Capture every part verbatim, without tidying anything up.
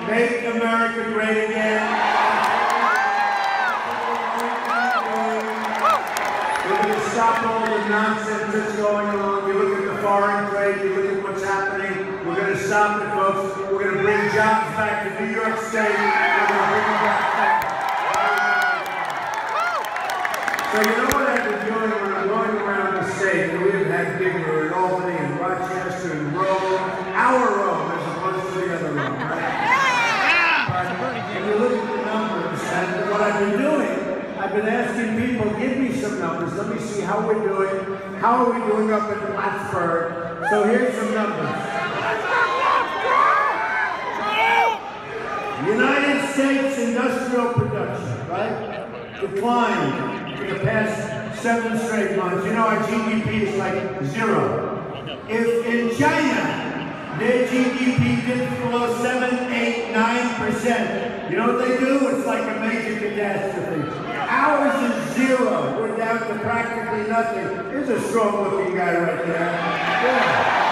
Make America great again. We're going to stop all the nonsense that's going on. You look at the foreign trade, you look at what's happening. We're going to stop it, folks. We're going to bring jobs back to New York State. We're going to bring them back. So you know what I've been doing when I'm going around the state? And we have had bigger in Albany and Rochester and Rome. Our Rome as opposed to the other Rome, right? But when you look at the numbers and what I've been doing, I've been asking people, give me some numbers. Let me see how we're doing. How are we doing up in Plattsburgh? So here's some numbers. United States industrial production, right? Declined for the past seven straight months. You know, our G D P is like zero. If in China, their G D P dips below seven, eight, nine percent, you know what they do? It's like a major catastrophe. Ours is zero. We're down to practically nothing. Here's a strong-looking guy right there. Yeah.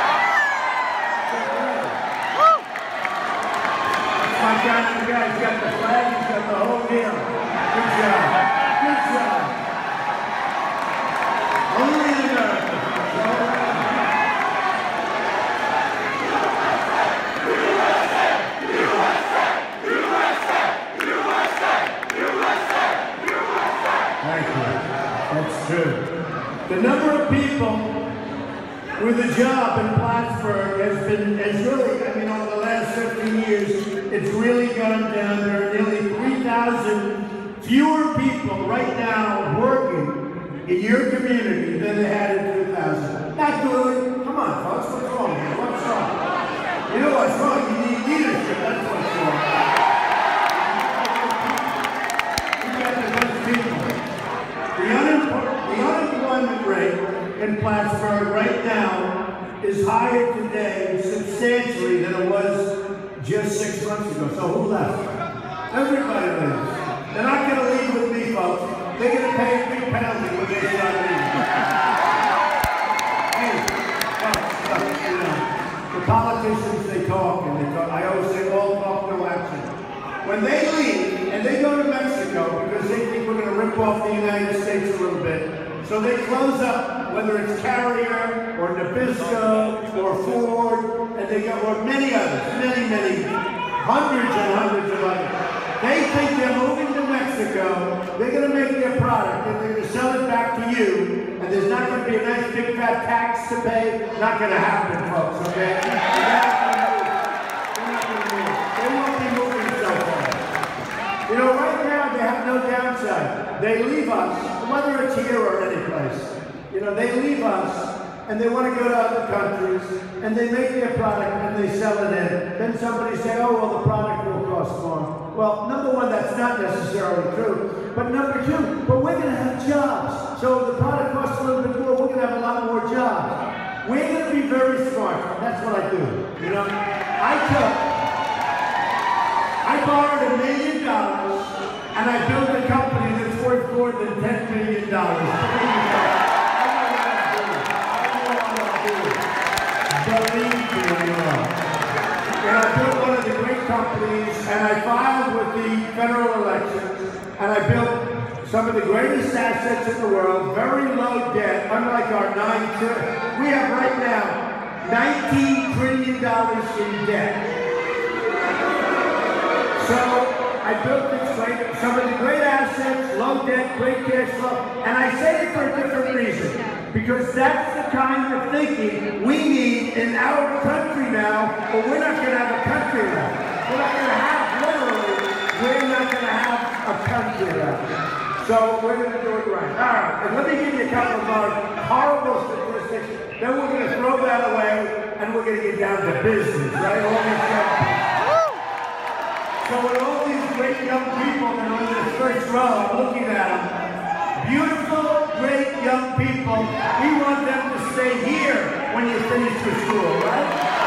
My guy, the guy's got the flag, he's got the whole deal. Good job. Good job. Only in America. U S A, U S A, U S A, U S A, U S A, U S A. Thank you. That's true. The number of people with a job in Plattsburgh has been, has really, I mean, over the last fifteen years, it's really gone down. There are nearly three thousand fewer people right now working in your community than they had in two thousand. Not good. Come on, folks. What's wrong here? What's wrong? You know what's wrong? You need leadership. That's what's wrong. You got the best people. The, unemployment, the unemployment rate in Plattsburgh right now is higher today substantially than it was just six months ago. So who left? Everybody leaves. They're not going to leave with me, folks. They're going to pay a big penalty when they start leaving. Hey, folks, folks, you know, the politicians, they talk and they talk. I always say, all talk, no action. When they leave and they go to Mexico because they think we're going to rip off the United States a little bit, so they close up, whether it's Carrier or Nabisco or Ford, and they go, or many others, many, many, hundreds and hundreds of others. They think they're moving to Mexico, they're going to make their product, and they're going to sell it back to you, and there's not going to be a nice big fat tax to pay. Not going to happen, folks, okay? They're not going to move. They're not going to move. They won't be moving so far. You know, right now, they have no downside. They leave us, whether it's here or any place. You know, they leave us, and they want to go to other countries, and they make their product, and they sell it in. Then somebody say, oh, well, the product will cost more. Well, number one, that's not necessarily true. But number two, but we're going to have jobs. So if the product costs a little bit more, we're going to have a lot more jobs. We're going to be very smart. That's what I do. You know, I took, I borrowed a million dollars, and I built a company that's worth more than ten million dollars. Believe me, you know. And I built one of the great companies, and I filed with the federal elections, and I built some of the greatest assets in the world, very low debt, unlike our nine trillion. We have right now nineteen trillion dollars in debt. So I built this great, some of the great assets, low debt, great cash flow, and I say it for a different reason. Because that's the kind of thinking we need in our country now, but we're not going to have a country left. We're not going to have, literally, we're not going to have a country left. So we're going to do it right. All right, and let me give you a couple of more horrible statistics. Then we're going to throw that away, and we're going to get down to business, right? All these young people. So with all these great young people that are in this first row, I'm looking at them. Beautiful, great young people. We want them to stay here when you finish with school, right?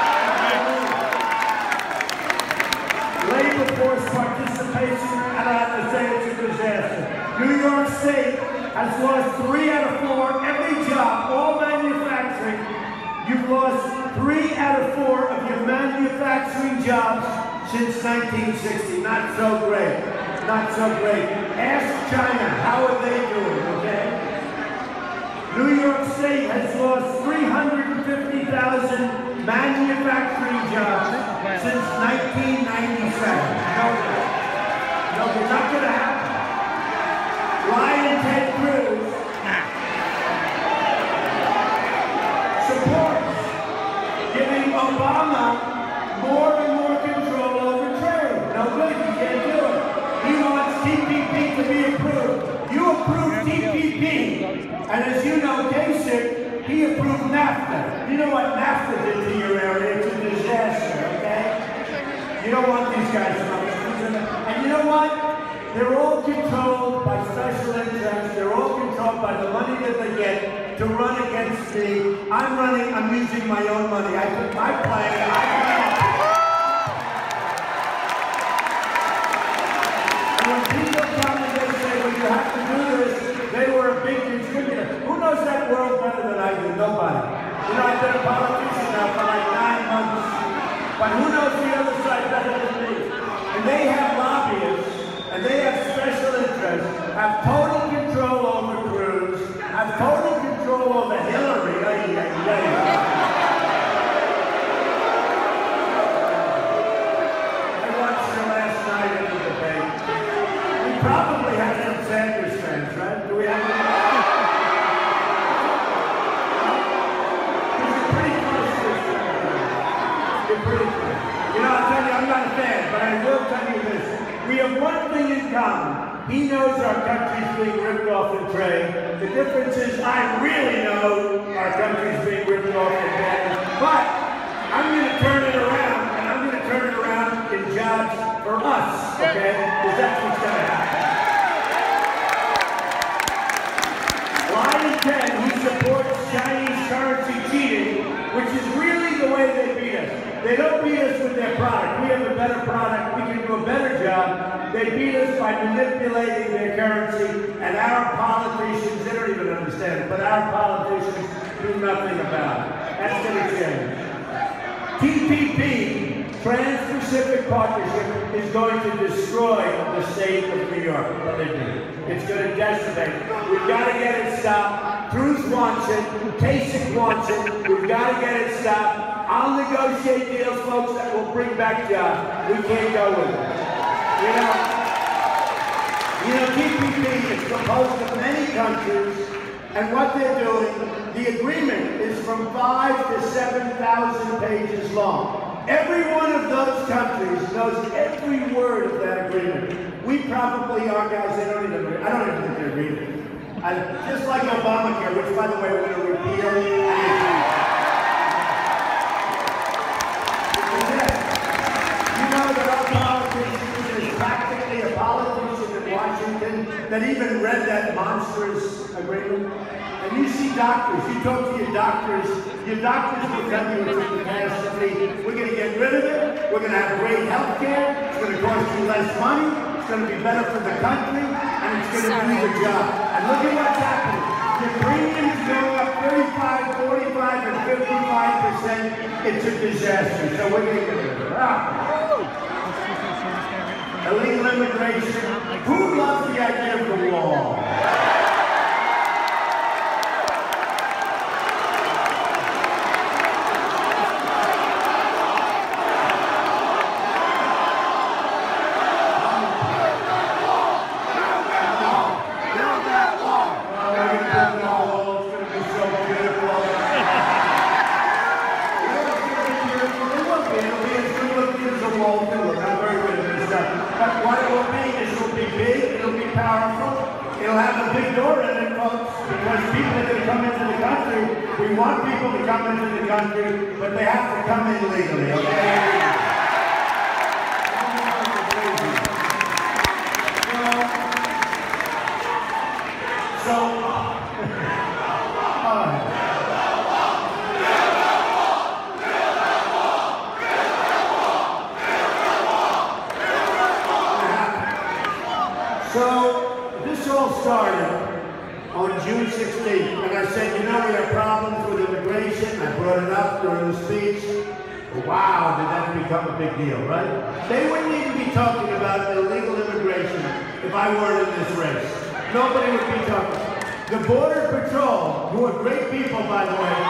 Labor force participation, I don't have to say it's a disaster. New York State has lost three out of four, every job, all manufacturing. You've lost three out of four of your manufacturing jobs since nineteen sixty. Not so great. Not so great. Ask China, how are they doing, okay? New York State has lost three hundred fifty thousand manufacturing jobs since nineteen ninety-seven. No, no, it's not going to happen. Ryan Ted Cruz supports giving Obama more and more control over trade. No good, you can't do it. He wants T P P to be approved. You approved T P P, and as you know, Kasich, he approved NAFTA. You know what NAFTA did to your area? It's a disaster, okay? You don't want these guys to know. And you know what? They're all controlled by special interests. They're all controlled by the money that they get to run against me. I'm running, I'm using my own money. I put my plan, I plan. And when people come and they say, well, you have to do this, they were a big contributor. Who knows that world better than I do? Nobody. You know, I've been a politician now for like nine months. But who knows the other side better than me? And they have lobbyists. And they have special interests, have total control over Cruz, have total control over Hillary. Ay, ay, ay. I watched her last night in the debate. We probably have some Sanders fans, right? Do we have any? You're pretty close to this. You're pretty close. You know, I'll tell you, I'm not a fan, but I will tell you this. We have one thing in common. He knows our country's being ripped off in trade. The difference is I really know our country's being ripped off in trade. But I'm going to turn it around, and I'm going to turn it around in jobs for us, okay? Because that's what's going to happen. Ryan Ted, he supports Chinese currency cheating, which is really the way they beat us. They don't beat us with their product. We have a better product. We can do a better job. They beat us by manipulating their currency, and our politicians, they don't even understand it, but our politicians do nothing about it. That's going to change. T P P, Trans-Pacific Partnership, is going to destroy the state of New York. Believe me. It's going to decimate. We've got to get it stopped. Cruz wants it. Kasich wants it. We've got to get it stopped. I'll negotiate deals, folks, that will bring back jobs. We can't go with it. You know, you know, T P P is composed of many countries, and what they're doing, the agreement is from five to seven thousand pages long. Every one of those countries knows every word of that agreement. We probably are guys, they don't even, I don't even think they're reading. And just like Obamacare, which by the way, we're going to repeal. That even read that monstrous agreement. And you see doctors, you talk to your doctors, your doctors will tell you it's in the catastrophe. We're going to get rid of it, we're going to have great health care, it's going to cost you less money, it's going to be better for the country, and it's going to do the job. And look at what's happening. Your premiums go up thirty-five, forty-five, and fifty-five percent. It's a disaster, so we're going to get rid of it. Ah. Illegal immigration. Who loves the idea of the wall? It'll have a big door in it, folks, because people are going to come into the country. We want people to come into the country, but they have to come in legally, okay? So, all right. So, this all started on June sixteenth, and I said, you know, we have problems with immigration. I brought it up during the speech. Wow, did that become a big deal, right? They wouldn't even be talking about illegal immigration if I weren't in this race. Nobody would be talking. The Border Patrol, who are great people, by the way,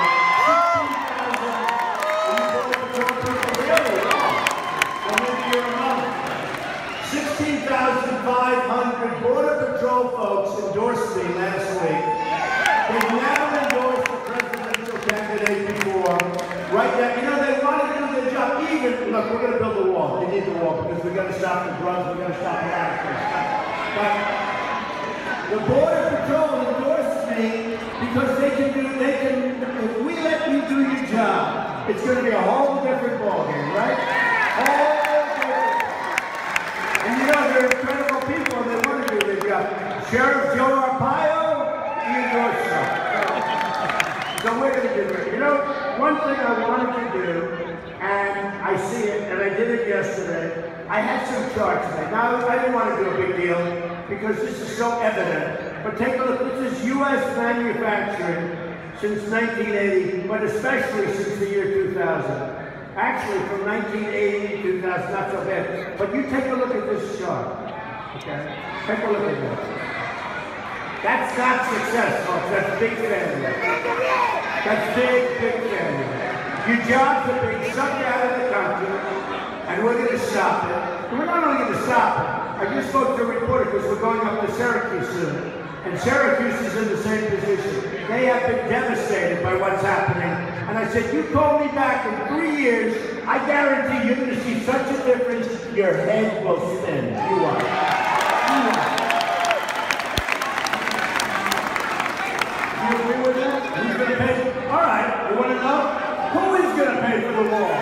sixteen thousand five hundred Border Patrol folks endorsed me last week. They've never endorsed a presidential candidate before. Right now, you know, they want to do their job. Even, look, we're going to build a wall. They need the wall because we've got to stop the drugs, we've got to stop the addicts. But the Border Patrol endorsed me because they can do, they can, if we let you do your job, it's going to be a whole different ballgame, right? Whole different. And you know, they're incredible people and they want to do their job. Sheriff Joe Arpaio, he endorsed them. So we're going to do it. You know, one thing I wanted to do, and I see it, and I did it yesterday, I had some charts today. Now, I didn't want to do a big deal because this is so evident, but take a look. This is U S manufacturing since nineteen eighty, but especially since the year two thousand. Actually, from nineteen eighty to two thousand, not so bad. But you take a look at this chart, okay? Take a look at this. That's not success, folks. That's big failure. That's big, big failure. Your jobs are being sucked out of the country, and we're going to stop it. And we're not only going to stop it. I just spoke to a reporter because we're going up to Syracuse soon. And Syracuse is in the same position. They have been devastated by what's happening. And I said, you call me back in three years, I guarantee you're going to see such a difference, your head will spin. You are. You are. You agree with that? Who's going to pay? All right, you want to know? Who is going to pay for the wall?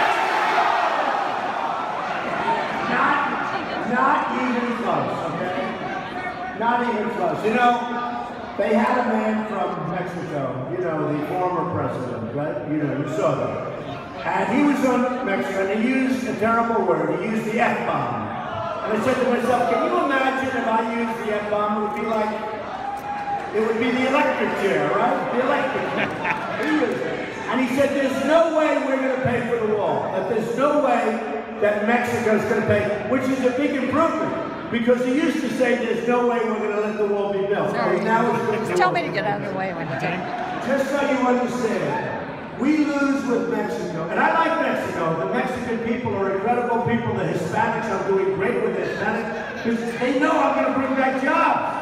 Not, not even close, okay? Not even close. You know, they had a man from Mexico, you know, the former president, right? You know, you saw that. And he was on Mexico, and he used a terrible word. He used the F-bomb. And I said to myself, can you imagine if I used the F-bomb? It would be like, it would be the electric chair, right? The electric chair. And he said, there's no way we're going to pay for the wall. That there's no way that Mexico's going to pay, which is a big improvement. Because he used to say, there's no way we're going to let the wall be built. Sorry. Now it's Tell me to get out of the way when you take. Just so you understand, we lose with Mexico. And I like Mexico. The Mexican people are incredible people. The Hispanics are doing great with the Hispanics because they know I'm going to bring back jobs.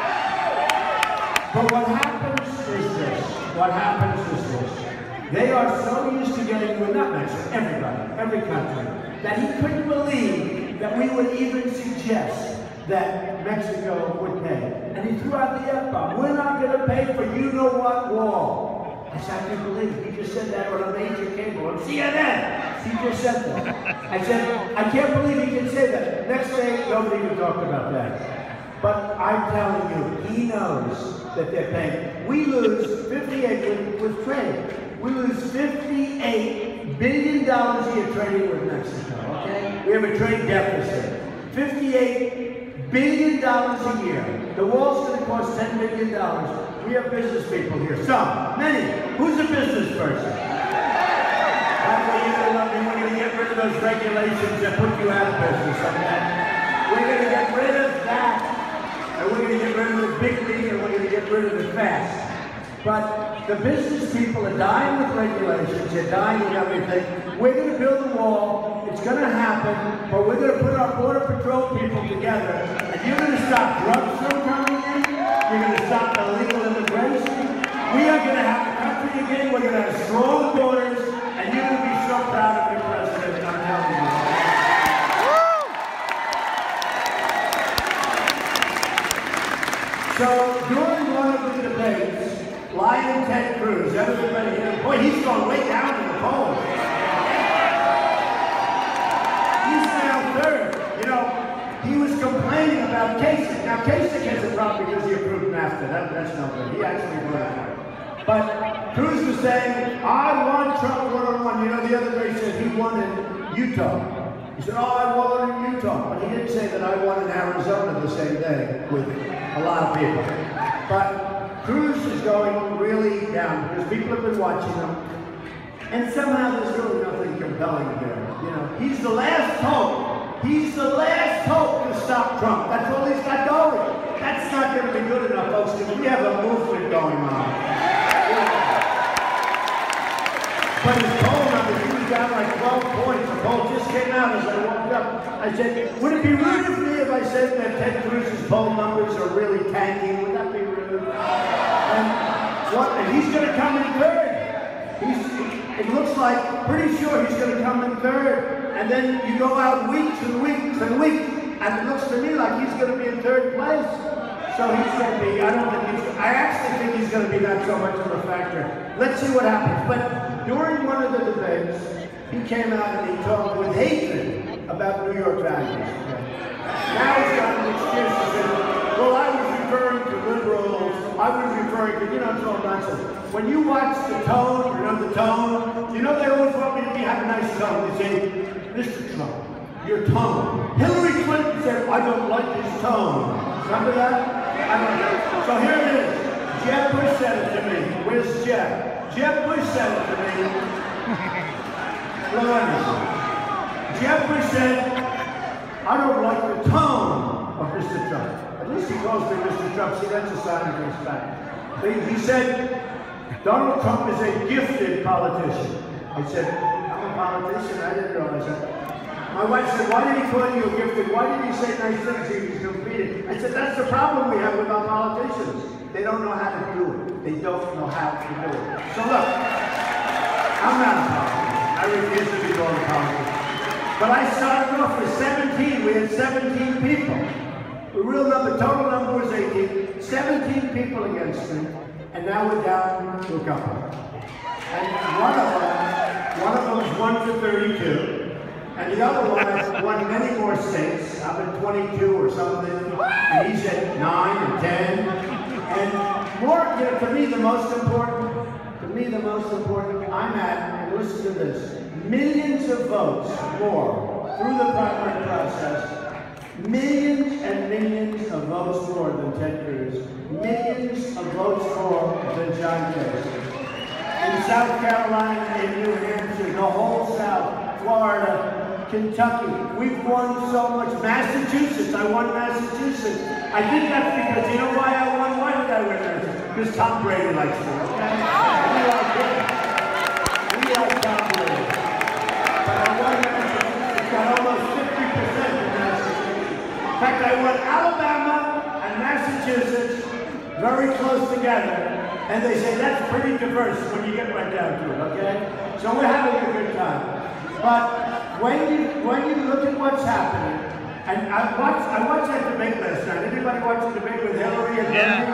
But what happens is this. What happens is this. They are so used to getting, well, not Mexico, everybody, every country, that he couldn't believe that we would even suggest that Mexico would pay. And he threw out the F-bomb. We're not going to pay for you-know-what wall. I said, I can't believe it. He just said that on a major cable on C N N. He just said that. I said, I can't believe he can say that. Next day, nobody even talked about that. But I'm telling you, he knows that they're paying. We lose fifty-eight with, with trade. We lose fifty-eight billion dollars a year trading with Mexico, okay? We have a trade deficit. fifty-eight billion dollars a year. The wall's going to cost ten billion dollars. We have business people here. Some, many. Who's a business person? That's what you're going to love me. We're going to get rid of those regulations that put you out of business, okay? We're going to get rid of that. And we're going to get rid of the big league, and we're going to get rid of it fast. But the business people are dying with regulations, they're dying with everything. We're going to build a wall, it's going to happen, but we're going to put our Border Patrol people together, and you're going to stop drugs from coming in, you're going to stop illegal immigration, we are going to have a country again, we're going to have strong borders, and you're going to be so proud of your president, I'm telling you. So during one of the debates, Lion Ted Cruz, everybody here, boy, he's gone way down in the polls. He's now third. You know, he was complaining about Kasich. Now, Kasich has a problem because he approved NAFTA. That, that's no good. He actually voted for it. But Cruz was saying, I won Trump one-on-one. You know, the other day he said he won in Utah. He said, oh, I won in Utah. But he didn't say that I won in Arizona the same day with a lot of people. But Cruz is going really down because people have been watching him. And somehow there's really nothing compelling there. You know, he's the last hope. He's the last hope to stop Trump. That's all he's got going. That's not going to be good enough, folks, because we have a movement going on. Yeah. But his poll numbers, he was down like twelve points. The poll just came out as I walked up. I said, would it be rude of me if I said that Ted Cruz's poll numbers are really tanking? Would that be rude? And, what, and he's going to come in third. He's, it looks like, pretty sure he's going to come in third. And then you go out weeks and weeks and weeks, and it looks to me like he's going to be in third place. So he's going to be, I don't think he's, I actually think he's going to be not so much of a factor. Let's see what happens. But during one of the debates, he came out and he talked with hatred about New York values. Now he's got an excuse to say, well, I was referring to liberals, I was referring to, you know, it's all nonsense. When you watch the tone, you know the tone, you know they always want me to be, have a nice tone. They say, Mister Trump, your tone. Hillary Clinton said, I don't like his tone. Remember that? I don't know. So here it is. Jeb Bush said it to me. Where's Jeb? Jeb Bush said it to me. Jeb Bush said, I don't like the tone of Mister Trump. At least he calls me Mister Trump. See, that's a sign of respect. He, he said, Donald Trump is a gifted politician. I said, I'm a politician. I didn't realize that. My wife said, why did he call you a gifted? Why did he say nice things if he's competing? I said, that's the problem we have with our politicians. They don't know how to do it. They don't know how to do it. So look, I'm not a politician. I refuse to be called a politician. But I started off with seventeen. We had seventeen people. The real number, total number was eighteen. seventeen people against me. And now we're down to a couple. And one of them, one of them was one to thirty-two. And the other one has won many more states. I'm at twenty-two or something. And he's at nine and ten. And more, you know, to me, the most important, to me, the most important, I'm at, and listen to this, millions of votes more through the primary process. Millions and millions of votes more than Ted Cruz. Millions of votes more than John Kasich. In South Carolina, in New Hampshire, the whole South, Florida, Kentucky. We've won so much. Massachusetts, I won Massachusetts. I think that's because, you know why I won? Why did I win Massachusetts? Because Tom Brady likes it, okay? We like it. We like Tom Brady. But I won Massachusetts, got almost fifty percent in Massachusetts. In fact, I won Alabama and Massachusetts very close together. And they say that's pretty diverse when you get right down to it, okay? So we're having a good time. But when you when you look at what's happening, and I watched I watched that debate last night. Anybody watch the debate with Hillary and yeah.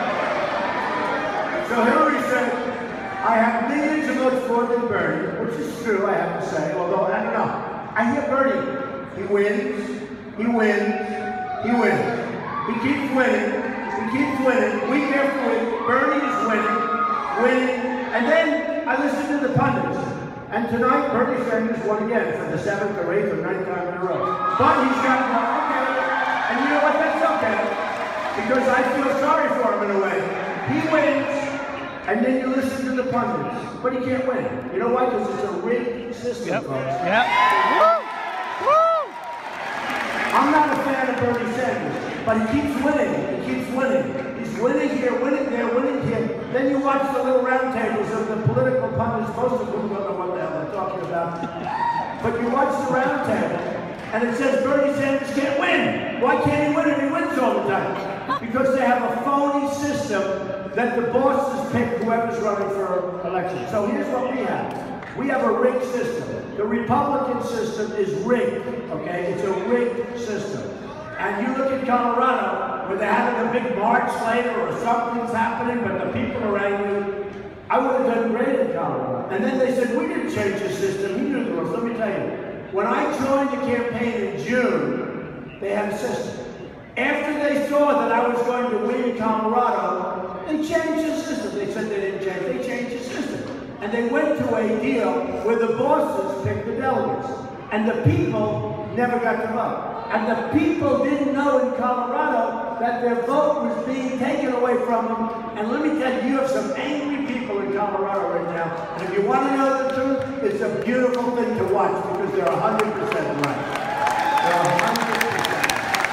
Bernie? So Hillary said, I have millions of votes more than Bernie, which is true, I have to say, although I don't know. I hear Bernie, he wins, he wins, he wins. He keeps winning, he keeps winning, week after week, Bernie is winning, winning, and then I listen to the pundits. And tonight, Bernie Sanders won again for the seventh or eighth or ninth time in a row. But he's got one, okay. And you know what, that's okay. Because I feel sorry for him in a way. He wins, and then you listen to the pundits. But he can't win. You know why? Because it's a rigged system, yep. folks. Yep. Woo! Woo! I'm not a fan of Bernie Sanders, but he keeps winning. He keeps winning. He's winning here, winning there, winning here. Then you watch the little roundtables of the political pundits. Most of them don't know what the hell they're talking about. But you watch the roundtable, and it says Bernie Sanders can't win. Why can't he win if he wins all the time? Because they have a phony system that the bosses pick whoever's running for election. So here's what we have. We have a rigged system. The Republican system is rigged, okay? It's a rigged system. And you look at Colorado, where they're having a big march later or something's happening, but the people are angry. I would have done great in Colorado. And then they said, we didn't change the system. We knew the rules. Let me tell you, when I joined the campaign in June, they had a system. After they saw that I was going to win Colorado, they changed the system. They said they didn't change. They changed the system. And they went to a deal where the bosses picked the delegates. And the people never got to vote. And the people didn't know in Colorado that their vote was being taken away from them. And let me tell you, you have some angry people in Colorado right now. And if you want to know the truth, it's a beautiful thing to watch because they're one hundred percent right. They're one hundred percent.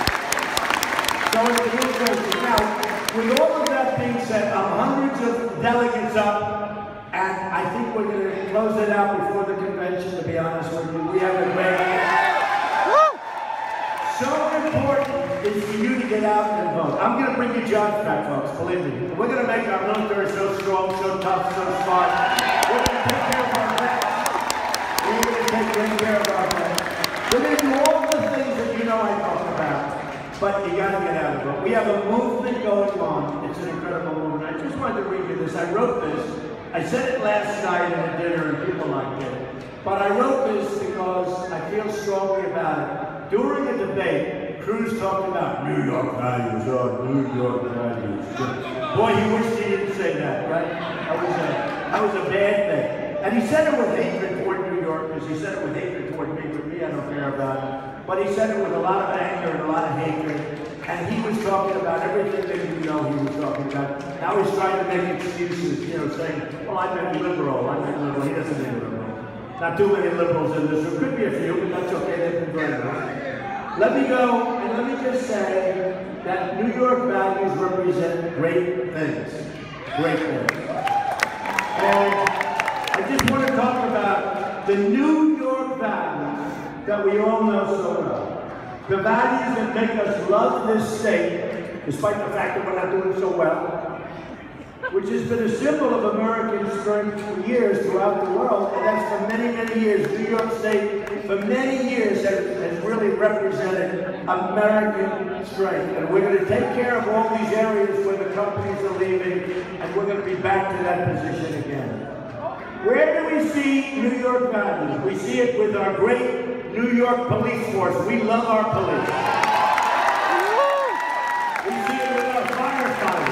So it's a little crazy. Now, with all of that being said, um, hundreds of delegates up, and I think we're going to close it out before the convention, to be honest with you. We have a great... So important is for you to get out and vote. I'm going to bring you jobs back, folks, believe me. We're going to make our military so strong, so tough, so smart. We're going to take care of our vets. We're going to take great care of our vets. We're going to do all the things that you know I talk about. But you got to get out and vote. We have a movement going on. It's an incredible movement. I just wanted to read you this. I wrote this. I said it last night at a dinner and people liked it. But I wrote this because I feel strongly about it. During a debate, Cruz talked about New York values, oh, New York values. Boy, he wished he didn't say that, right? That was a, that was a bad thing. And he said it with hatred toward New Yorkers. He said it with hatred toward me, but me, I don't care about it. But he said it with a lot of anger and a lot of hatred. And he was talking about everything that you know he was talking about. Now he's trying to make excuses, you know, saying, well, I meant liberal, I meant liberal. He doesn't mean liberal. Not too many liberals in this. There could be a few, but that's okay. They've been very good. Let me go, and let me just say that New York values represent great things. Great things. And I just want to talk about the New York values that we all know so well. The values that make us love this state, despite the fact that we're not doing so well, which has been a symbol of American strength for years throughout the world, and that's for many, many years. New York State, for many years, has, has really represented American strength. And we're going to take care of all these areas where the companies are leaving, and we're going to be back to that position again. Where do we see New York values? We see it with our great New York police force. We love our police. We see it with our firefighters.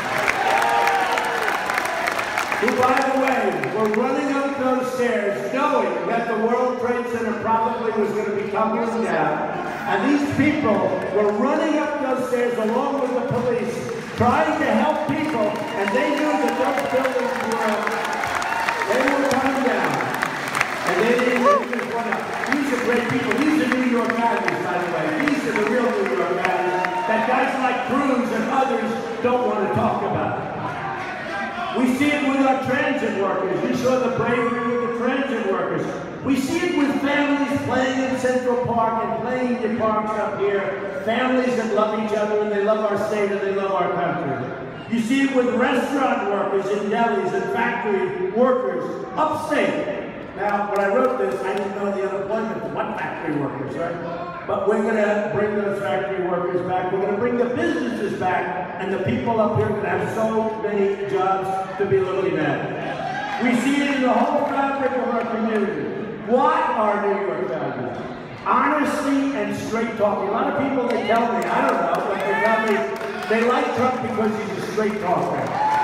Who, by the way, were running up those stairs knowing that the World Trade Center probably was going to be tumbling down. And these people were running up those stairs along with the police, trying to help people, and they knew that those buildings were, they were coming down. And they didn't just run up. These are great people. These are New York values, by the way. These are the real New York values that guys like Cruz and others don't want to talk about. We see it with our transit workers. You saw the bravery with the transit workers. We see it with families playing in Central Park and playing in parks up here. Families that love each other and they love our state and they love our country. You see it with restaurant workers in delis and factory workers upstate. Now, when I wrote this, I didn't know the unemployment of what factory workers, right? But we're going to bring those factory workers back. We're going to bring the businesses back, and the people up here are going to have so many jobs to be looking at. We see it in the whole fabric of our community. What are New York values? Honesty and straight talking. A lot of people, they tell me, I don't know, but they tell me they like Trump because he's a straight talker.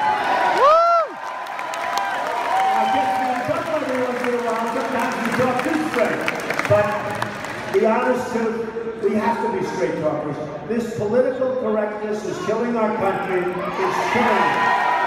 Sometimes we talk too straight, but the honest truth, we have to be straight talkers. This political correctness is killing our country. It's killing us.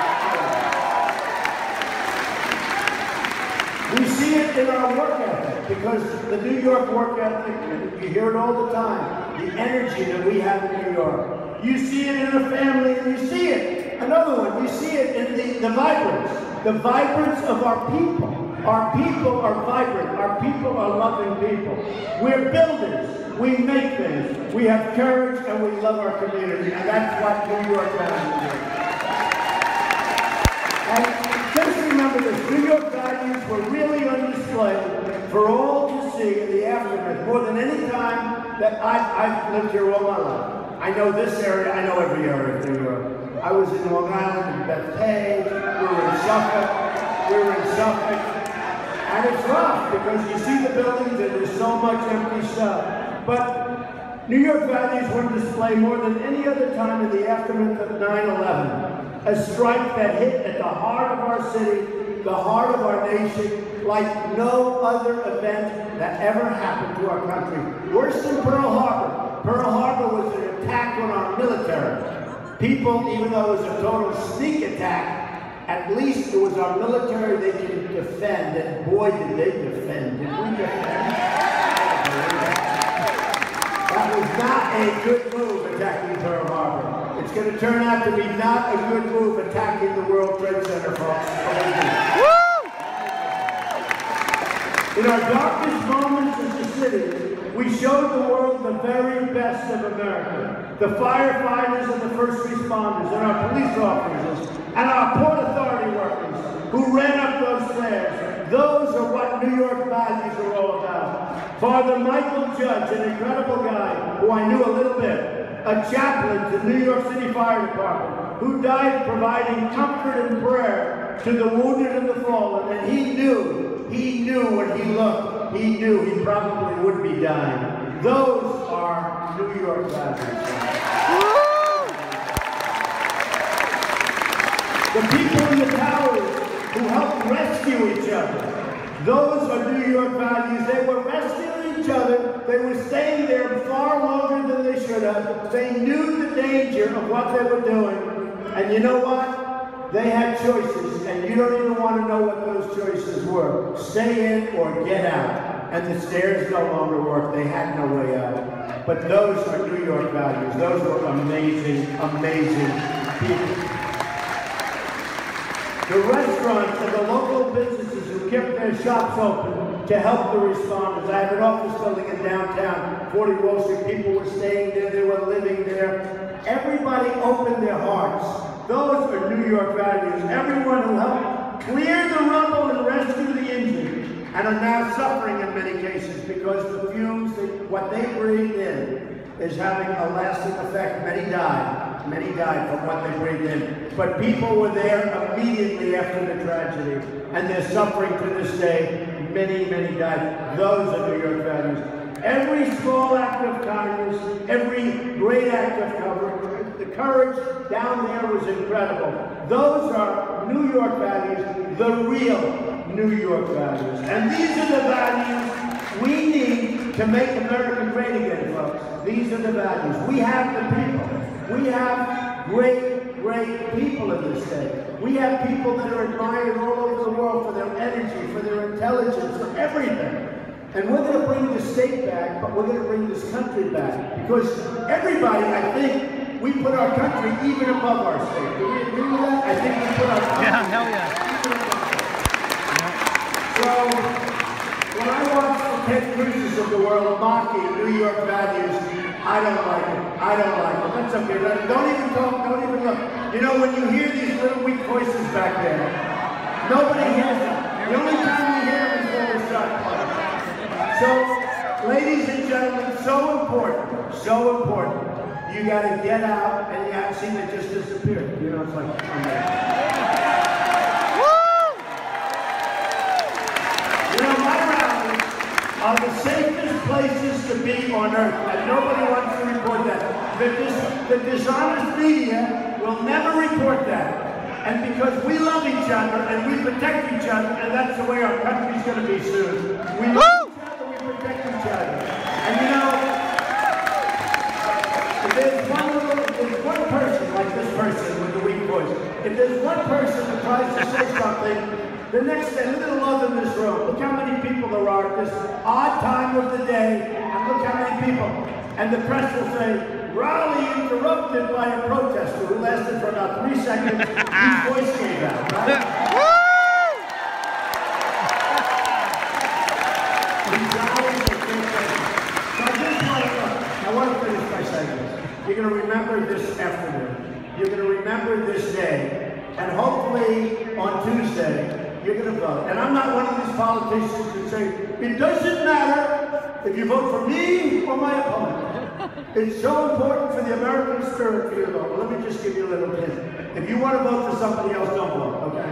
We see it in our work ethic, because the New York work ethic, you hear it all the time, the energy that we have in New York. You see it in a family, and you see it. Another one, you see it in the, the vibrance, the vibrance of our people. Our people are vibrant. Our people are loving people. We're builders. We make things. We have courage and we love our community. And that's what New York values is. And just remember this, New York values were really on display for all to see in the aftermath, more than any time that I've, I've lived here all my life. I know this area, I know every area of New York. I was in Long Island, in Bethpage, we were in Suffolk, we were in Suffolk. And it's rough because you see the buildings and there's so much empty stuff. But New York values were on display more than any other time in the aftermath of nine eleven. A strike that hit at the heart of our city, the heart of our nation, like no other event that ever happened to our country. Worse than Pearl Harbor. Pearl Harbor was an attack on our military. People, even though it was a total sneak attack, at least it was our military they could defend, and boy did they defend. Did we defend? That was not a good move, attacking Pearl Harbor. It's going to turn out to be not a good move attacking the World Trade Center, folks. In our darkest moments as a city, we showed the world the very best of America. The firefighters and the first responders and our police officers and our Port Authority workers who ran up those stairs. Those are what New York values are all about. Father Michael Judge, an incredible guy who I knew a little bit, a chaplain to New York City Fire Department, who died providing comfort and prayer to the wounded and the fallen, and he knew, he knew when he looked, he knew he probably would be dying. Those are New York values. The people in the towers who helped rescue each other. Those are New York values. They were rescuing each other. They were staying there far longer than they should have. They knew the danger of what they were doing. And you know what? They had choices, and you don't even want to know what those choices were. Stay in or get out. And the stairs no longer worked. They had no way out. But those are New York values. Those were amazing, amazing people. The restaurants and the local businesses who kept their shops open to help the responders. I have an office building in downtown, forty Wall Street. People were staying there, they were living there. Everybody opened their hearts. Those are New York values. Everyone who helped clear the rubble and rescue the injured and are now suffering in many cases because the fumes, what they breathe in, is having a lasting effect. Many died. Many died from what they breathed in. But people were there immediately after the tragedy, and they're suffering to this day. Many, many died. Those are New York values. Every small act of kindness, every great act of courage, the courage down there was incredible. Those are New York values, the real New York values. And these are the values we need to make America great again, folks. These are the values. We have the people. We have great, great people in this state. We have people that are admired all over the world for their energy, for their intelligence, for everything. And we're going to bring the state back, but we're going to bring this country back. Because everybody, I think, we put our country even above our state. Do we agree with that? I think we put our country yeah, hell yeah. even above our state. So, when I watch the Ted Cruz's of the world mocking New York values, I don't like it. I don't like it. That's okay. Don't even talk. Don't even look. You know, when you hear these little weak voices back there, nobody hears them. The only time you hear them is when we start playing. So, ladies and gentlemen, so important, so important. You got to get out, and you have to see it just disappear. You know, it's like, okay. You know, my rallies are the safest places to be on earth, and nobody wants to report that. The, dis the dishonest media will never report that. And because we love each other and we protect each other, and that's the way our country's going to be soon. We love each other, we protect each other. And you know, if there's one little, if there's one person like this person with the weak voice, if there's one person that tries to say something, the next day, look at the love in this room. Look how many people there are at this odd time of the day, and look how many people. And the press will say, rally interrupted by a protester who lasted for about three seconds. His voice gave out, right? These rallies are so I just want to, I want to finish by saying this. You're going to remember this afternoon. You're going to remember this day. And hopefully on Tuesday, you're going to vote. And I'm not one of these politicians who say, it doesn't matter if you vote for me or my opponent. It's so important for the American spirit for you to vote. Well, let me just give you a little hint. If you want to vote for somebody else, don't vote, okay?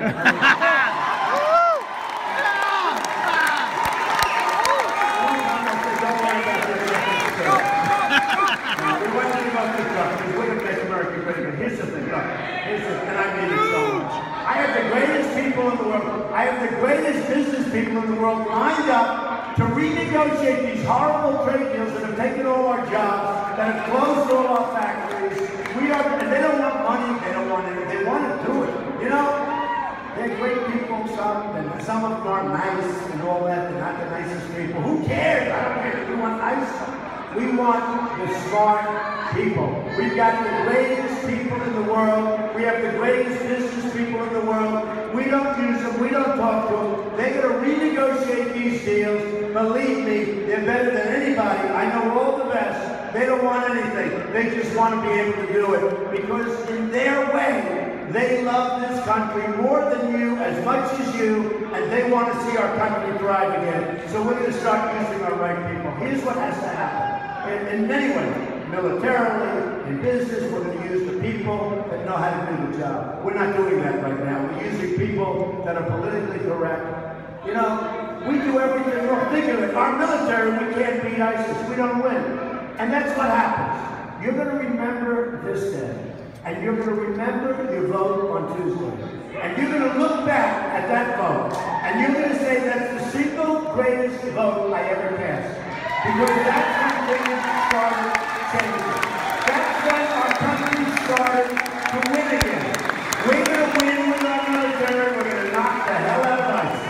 We want to about this stuff because we're going to make America great again. Here's the thing, look. Here's the thing, and I mean it so much. I have the greatest people in the world. I have the greatest business people in the world lined up to renegotiate these horrible trade deals that have taken all our jobs that have closed all our factories. We are, and they don't want money, they don't want it, they want to do it. You know, they're great people, some, and some of them are nice and all that, they're not the nicest people. Who cares? I don't care if we want nice. We want the smart people. We've got the greatest people in the world. We have the greatest business people in the world. We don't use them. We don't talk to them. They're going to renegotiate these deals. Believe me, they're better than anybody. I know all the best. They don't want anything. They just want to be able to do it. Because in their way, they love this country more than you, as much as you, and they want to see our country thrive again. So we're going to start using our right people. Here's what has to happen. In, in many ways, militarily, in business, we're going to use the people that know how to do the job. We're not doing that right now. We're using people that are politically correct. You know, we do everything wrong. Think of it. Our military, we can't beat ISIS. We don't win. And that's what happens. You're going to remember this day. And you're going to remember your vote on Tuesday. And you're going to look back at that vote. And you're going to say that's the single greatest vote I ever cast. Because that's when things started changing. That's when our country started to win again. We're going to win with our military. We're going to knock the hell out of ISIS.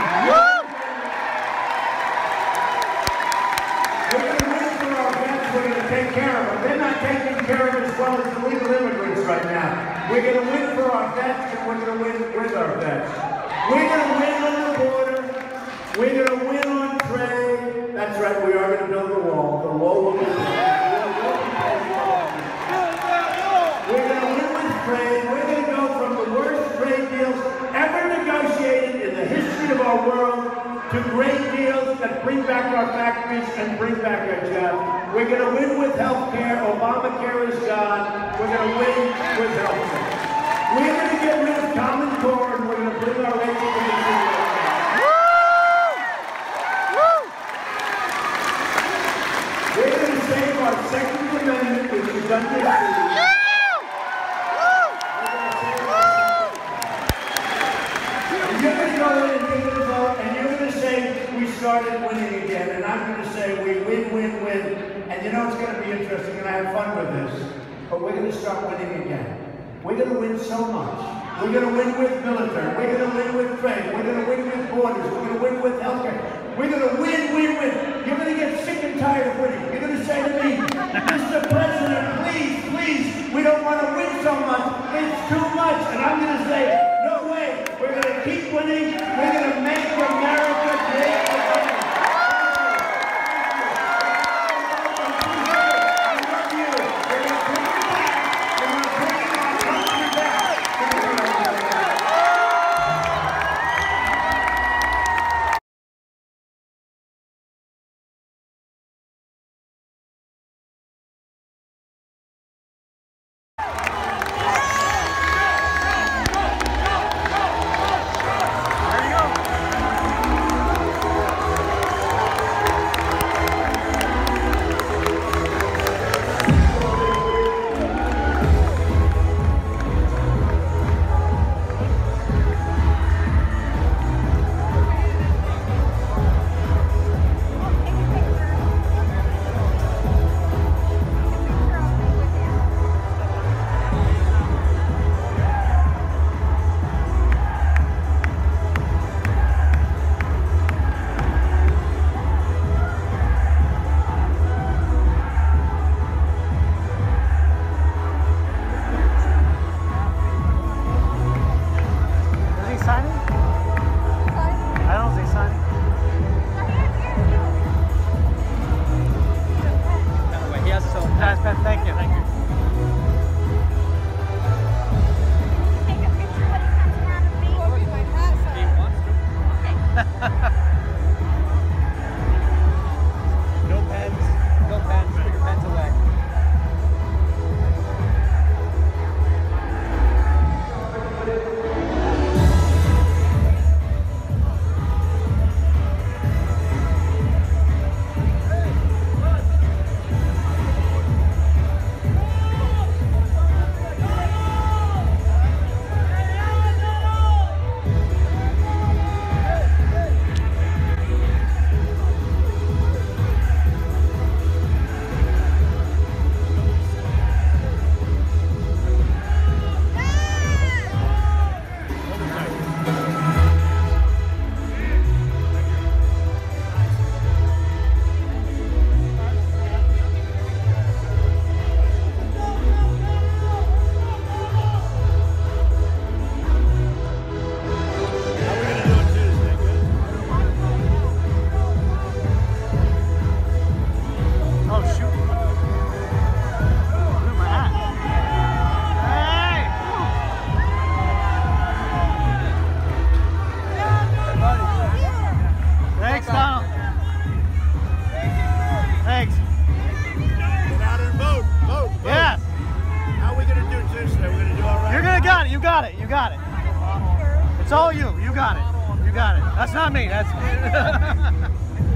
We're going to win for our vets. We're going to take care of them. They're not taking care of as well as illegal immigrants right now. We're going to win for our vets, and we're going to win with our vets. We're going to win on the border. We're going to win on trade. That's right, we are going to build a wall. The wall will be built. We're going to win with trade. We're going to go from the worst trade deals ever negotiated in the history of our world to great deals that bring back our factories and bring back our jobs. We're going to win with health care. Obamacare is gone. We're going to win with health care. We're going to get rid of Common Core, and we're going to bring our rates to the We're going to save our Second Amendment, which is under the And you're going to go in and you're going to vote, and you're going to say we started winning again, and I'm going to say we win, win, win. And you know it's going to be interesting, and I have fun with this. But we're going to start winning again. We're going to win so much. We're going to win with military. We're going to win with trade. We're going to win with borders. We're going to win with healthcare. We're going to win, win, win. You're going to get sick and tired of winning. You're going to say to me, Mister President, please, please, we don't want to win so much. It's too much. And I'm going to say, no way. We're going to keep winning. We're going to make America great again. Thank you. Thank you. Take a picture when he comes around with me. Or with my pass. He wants to. No pens. No pens. Put your pens away. got it. You got it. It's all you. You got it. You got it. That's not me. That's